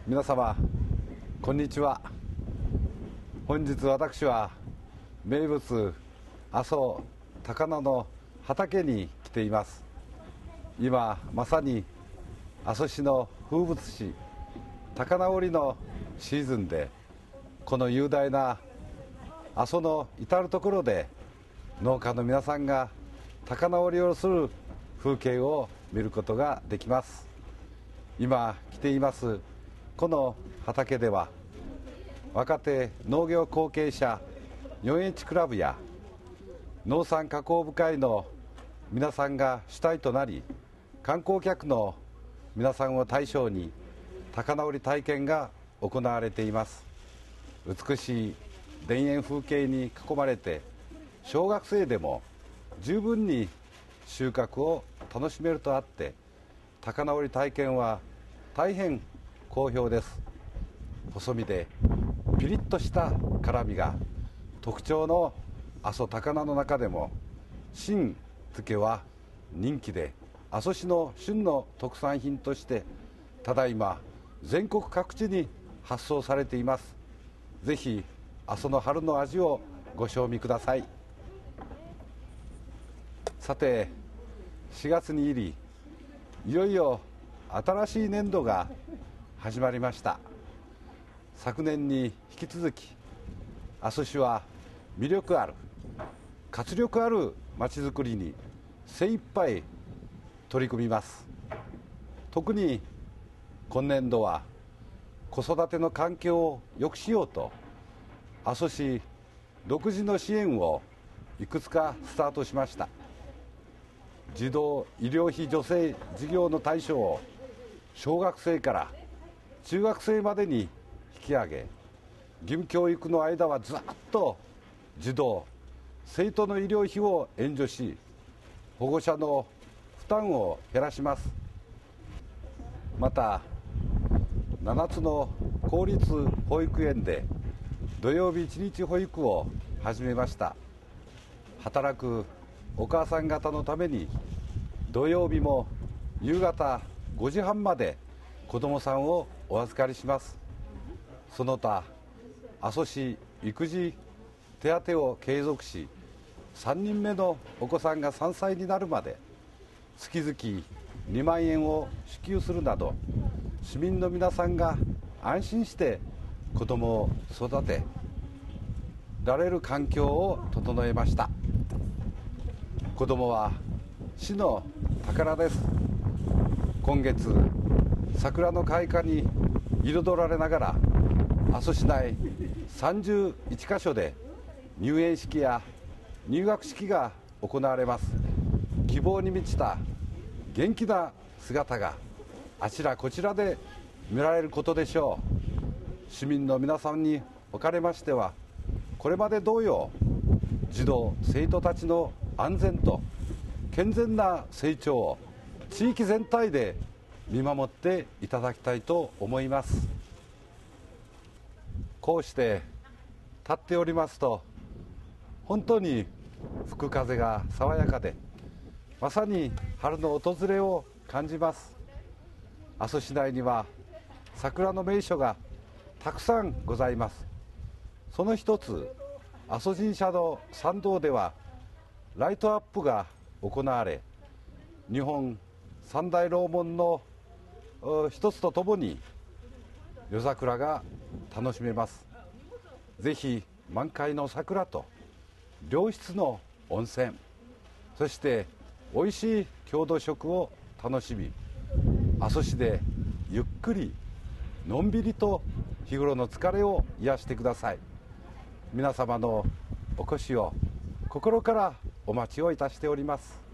皆様こんにちは。本日私は名物阿蘇高菜の畑に来ています。今まさに阿蘇市の風物詩高菜織りのシーズンで、この雄大な阿蘇の至る所で農家の皆さんが高菜織りをする風景を見ることができます。今来ていますこの畑では、若手農業後継者 4H クラブや農産加工部会の皆さんが主体となり、観光客の皆さんを対象に高菜織り体験が行われています。美しい田園風景に囲まれて、小学生でも十分に収穫を楽しめるとあって、高菜織り体験は大変好評です。細身でピリッとした辛みが特徴の阿蘇高菜の中でも、新漬けは人気で、阿蘇市の旬の特産品としてただいま全国各地に発送されています。ぜひ阿蘇の春の味をご賞味ください。さて、4月に入り、いよいよ新しい年度が始まりました。昨年に引き続き、阿蘇市は魅力ある活力あるまちづくりに精一杯取り組みます。特に今年度は子育ての環境を良くしようと、阿蘇市独自の支援をいくつかスタートしました。児童医療費助成事業の対象を小学生から中学生までに引き上げ、義務教育の間はずっと児童生徒の医療費を援助し、保護者の負担を減らします。また7つの公立保育園で土曜日1日保育を始めました。働くお母さん方のために、土曜日も夕方5時半まで子どもさんをお預かりします。その他、阿蘇市育児手当を継続し、3人目のお子さんが3歳になるまで月々2万円を支給するなど、市民の皆さんが安心して子どもを育てられる環境を整えました。子どもは市の宝です。今月、桜の開花に彩られながら、阿蘇市内31カ所で入園式や入学式が行われます。希望に満ちた元気な姿があちらこちらで見られることでしょう。市民の皆さんにおかれましては、これまで同様、児童生徒たちの安全と健全な成長を地域全体で見守っていただきたいと思います。こうして立っておりますと、本当に吹く風が爽やかで、まさに春の訪れを感じます。阿蘇市内には桜の名所がたくさんございます。その一つ、阿蘇神社の参道ではライトアップが行われ、日本三大楼門の一つとともに夜桜が楽しめます。ぜひ満開の桜と良質の温泉、そしておいしい郷土食を楽しみ、阿蘇市でゆっくりのんびりと日頃の疲れを癒してください。皆様のお越しを心からお待ちをいたしております。